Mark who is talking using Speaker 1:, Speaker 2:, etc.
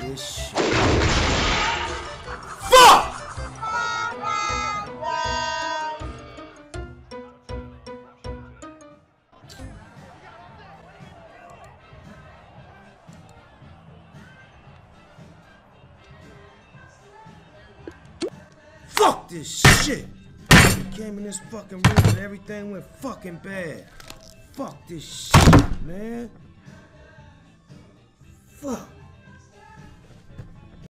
Speaker 1: this shit. Fuck! Fuck this shit! Came in this fucking room and everything went fucking bad. Fuck this shit, man. Fuck.